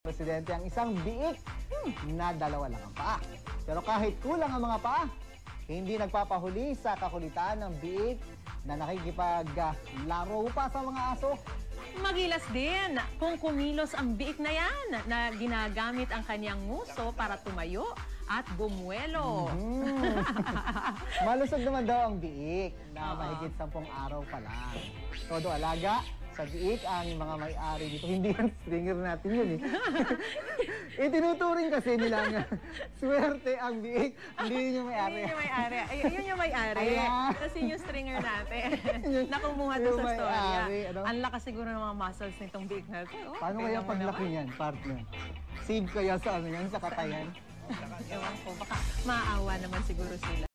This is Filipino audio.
Presidente ang isang biik na dalawa lang ang paa. Pero kahit kulang ang mga paa, hindi nagpapahuli sa kakulitan ng biik na nakikipaglaro pa sa mga aso. Magilas din kung kumilos ang biik na yan na ginagamit ang kanyang nguso para tumayo at bumuelo. Malusog naman daw ang biik na mahigit 10 araw pa lang. Todo alaga sa biik ang mga may-ari dito. Hindi yan stringer natin yun eh. Itinuturing kasi nila nga swerte ang biik. Hindi yun yung may-ari. Yun yung may-ari. Yun yung may-ari. Ayan. Kasi yung stringer natin. Nakumuha doon Yung sa storya. may-ari, ano? Ang lakas siguro ng mga muscles nitong biik na ito. Paano kaya paglaki niyan, partner? Save kaya sa ano yan, sa katayan? Ewan ko, baka maawa naman siguro sila.